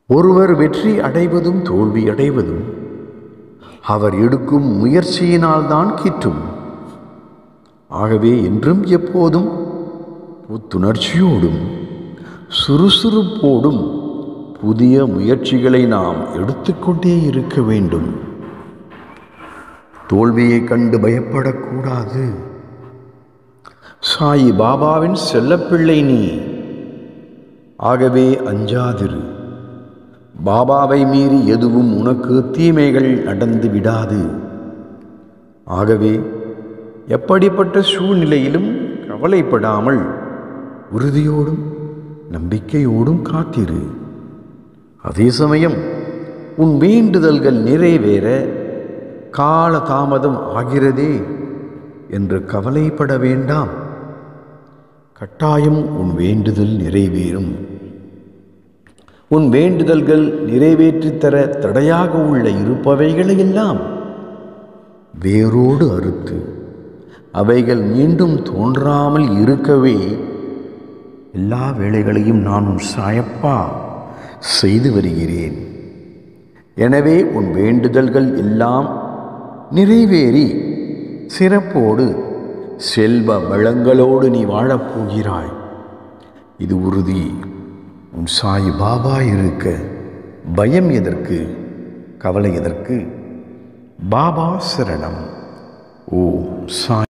ஒருவர் வெற்றி அடைவதும் தோல்வி அடைவதும் அவர் எடுக்கும் முயற்சியினால்தான் கிட்டும். ஆகவே என்றும் எப்போதும் புத்துணர்ச்சியோடும் சுறுசுறுப்போடும் புதிய முயற்சிகளை நாம் எடுத்துக்கொண்டே இருக்க வேண்டும். தோல்வியை கண்டு பயப்படக்கூடாது. சாய் பாபாவின் செல்லப்பிள்ளை நீ. ஆகவே அஞ்சாதிரு. பாபாவை மீறி எதுவும் உனக்கு தீமைகள் நடந்து விடாது. ஆகவே எப்படிப்பட்ட சூழ்நிலையிலும் கவலைப்படாமல் உறுதியோடும் நம்பிக்கையோடும் காத்திரு. அதே சமயம் உன் வேண்டுதல்கள் நிறைவேற கால தாமதம் ஆகிறதே என்று கவலைப்பட வேண்டாம். கட்டாயம் உன் வேண்டுதல் நிறைவேறும். உன் வேண்டுதல்கள் நிறைவேற்றித்தர தடையாக உள்ள இருப்பவைகளையெல்லாம் வேரோடு அறுத்து அவைகள் மீண்டும் தோன்றாமல் இருக்கவே எல்லா வேளைகளையும் நான் உன் சாயப்பா செய்து வருகிறேன். எனவே உன் வேண்டுதல்கள் எல்லாம் நிறைவேறி சிறப்போடு செல்வ வளங்களோடு நீ வாழப்போகிறாய். இது உறுதி. உன் சாய் பாபா இருக்க பயம் எதற்கு, கவலை எதற்கு? பாபா சரணம். ஓம் சாய்.